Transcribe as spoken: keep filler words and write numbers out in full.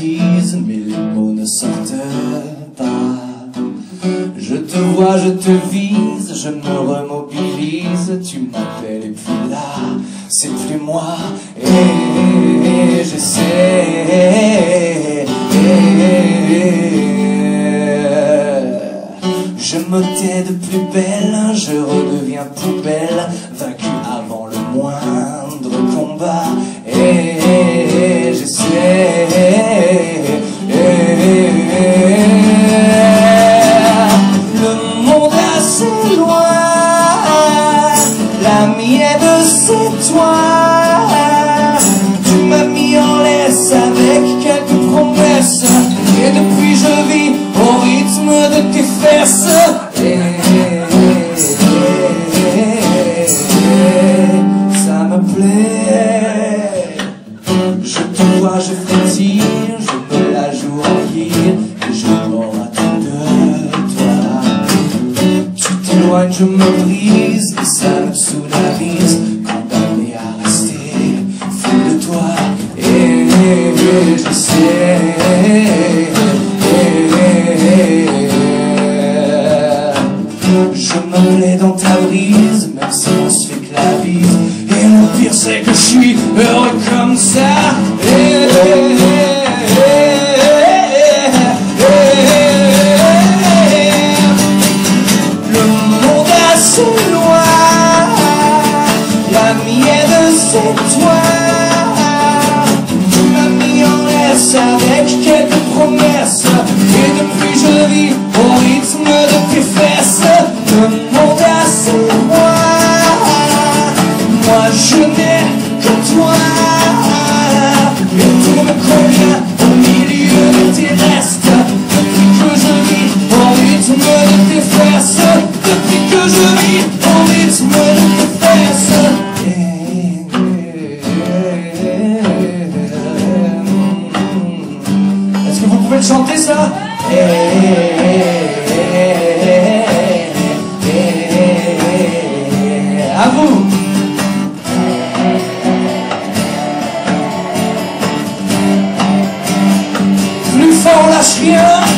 bêtises, mais les mots ne sortent pas. Je te vois, je te vise, je me remobilise, tu m'appelles et puis là, c'est plus moi, et j'essaie. Je me tais de plus belle, je redeviens poubelle, vaincu avant le moindre combat, et j'essaie. Le monde assez loin, la mienne c'est toi. Tu m'as mis en laisse avec quelques promesses, et depuis je vis au rythme de tes fesses. Et, ça me plaît. Je te vois, je frétille, je me la joue en guille, et je mords à tout de toi. Tu t'éloignes, je me brise, et ça me soularise, condamné à rester fou de toi. Et je sais. Je me plais dans ta brise, même si on se fait que la bise. Et le pire c'est que je suis heureux comme ça. Et le monde assez loin, la mienne c'est toi. Tu m'as mis en laisse avec quelques promesses, et depuis je vis au rythme de tes fesses. Le monde assez loin, moi je n'ai que toi, et tout me convient au milieu de tes restes. Depuis que je vis au rythme de tes fesses, depuis que je vis au rythme de tes fesses. Est-ce que vous pouvez le chanter ça? À vous. Plus fort, lâche rien.